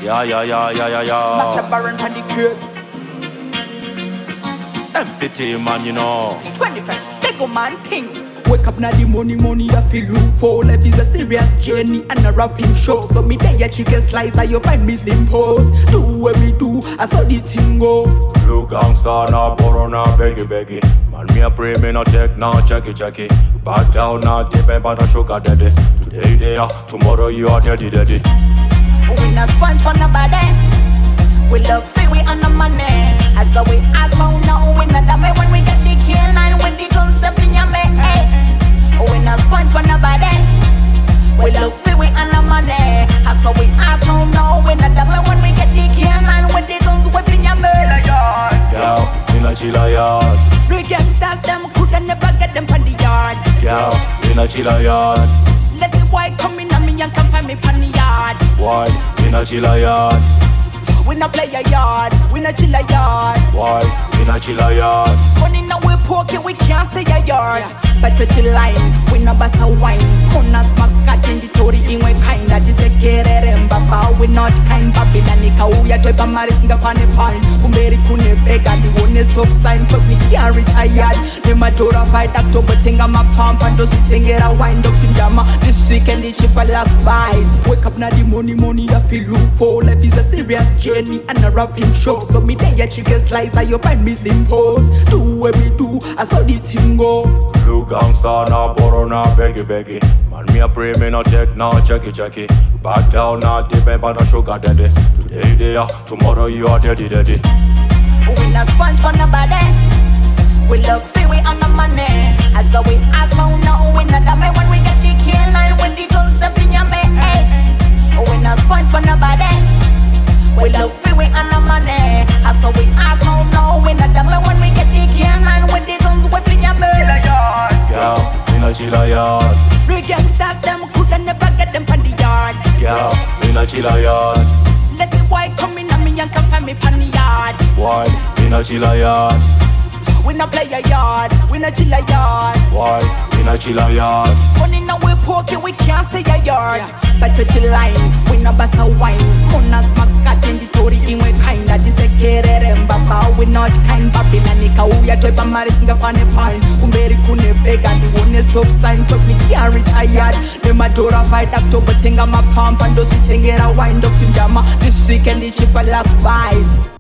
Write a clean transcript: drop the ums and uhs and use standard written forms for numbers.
Yeah. Master Baron on the curse. Mc Tman, you know. 25, big man thing. Wake up now the money I feel look for. Life is a serious journey and a rapping shop. So me there ya chicken slicer, you find me simple. Do what me do, I saw the thing go. Blue gangsta, now borrow, now beggy. Man, me a pray, me no check, now checky. Back down, now dip, but no sugar daddy. Today there, tomorrow you are daddy. We not sponge for nobody. We look free, we on the money. As so we ask how now, we not dummy when we get the canine with the guns step in your mouth. We not sponge for nobody. We look free, we on the money. As so we ask how now, we not dummy when we get the canine with the guns whipping your mouth. Girl, in a chilla yard. The gangsters, them could never get them from the yard. Girl, in a chilla yard. Let's see why coming on me and can find me from the yard. Why, in a chilla yard? We not play a yard, we not chill a yard. Why, in a chilla yard? Money now we pocket, we can't stay a yard. Better chill line, we no bust a wine. Monas mascat in the Tory in we kind. That is a kerere mbaba, we not kind. Babilanika, we are toipa marisinga kwane pine. Kumberi kune bega, the one stop sign. Cause me can't reach a yard. The matora fight October, tinga my pump and those thing get a wine. Dr. Jama, the sick and the cheaper like bites. Wake up now the money I feel look for. Life is a serious journey and a rapping shop. So me there ya chicken slicer, you find me simple. Do what me do, I saw the thing go. Blue gangsta, now borrow, now beggy. Man, me a pray, me no check, now checky. Back down, now dip, but no sugar daddy. Today there, tomorrow you are daddy. We not sponge for nobody. We look free, we on the money. As so we ask how now, we not dummy when we get the canine with the guns step in your mouth. We not sponge for nobody. We look free, we on the money. As so we ask how now, we not dummy when we get the canine with the guns whipping your mouth. Girl, in a chilla yard. The gangsters, them could never get them from the yard. Girl, in a chilla yard. Let's see why coming on me and can find me from the yard. Why, in a chilla yard? We not play a yard, we not chill a yard. Why, in a chilla yard? Money now we pocket, we can't stay a yard. Better chill line, we no bust a wine. Monas mascat in the Tory in we kind. That is a kerere mbaba, we not kind. Babilanika, we are toipa marisinga kwane pine. Kumberi kune bega, the one stop sign. Cause me can't reach a yard. The matora fight October, tinga my pump and those things get a wine. Dr. Jama, the sick and the cheaper like bites.